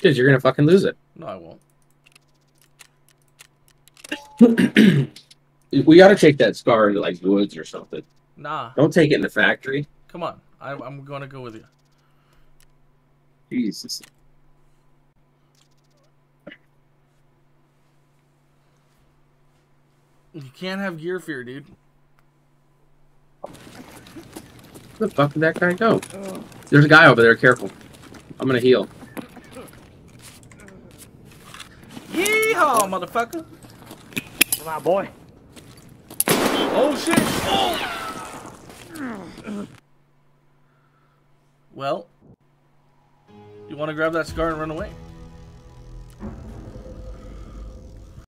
Because you're gonna fucking lose it. No, I won't. We gotta take that scar into like woods or something. Nah. Don't take it in the factory. Come on. I'm gonna go with you. Jesus. You can't have gear fear, dude. Where the fuck did that guy go? There's a guy over there. Careful. I'm gonna heal. Yeehaw, motherfucker! Come on, boy. Oh shit! Oh. Well, you want to grab that scar and run away?